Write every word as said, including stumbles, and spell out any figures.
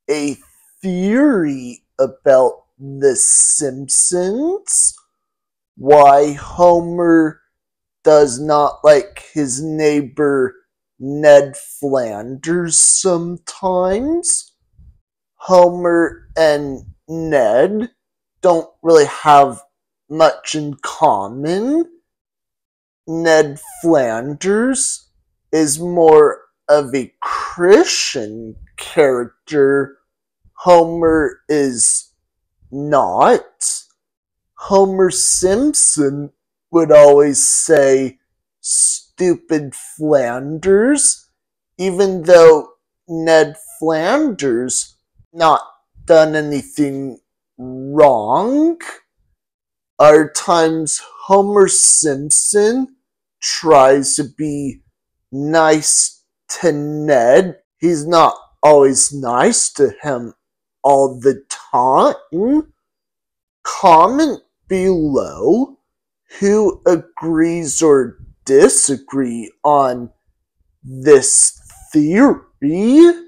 a theory about the Simpsons, why Homer does not like his neighbor Ned Flanders sometimes. Homer and Ned don't really have much in common. Ned Flanders is more of a Christian character. Homer is not. Homer Simpson would always say, "Stupid Flanders," even though Ned Flanders not done anything wrong. Are times Homer Simpson tries to be nice to Ned. He's not always nice to him all the time. Comment below who agrees or disagree on this theory.